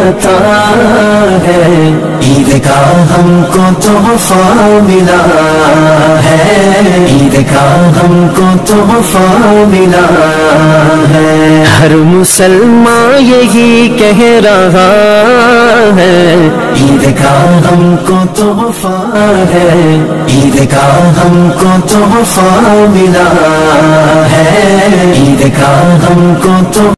अता है, ईद का हमको तोहफा मिला है, ईद का हमको तोहफा मिला है। हर मुसलमान यही कह रहा है, ईद का हमको तोहफा है, ईद का हमको तोहफा मिला है, ईद का हमको तो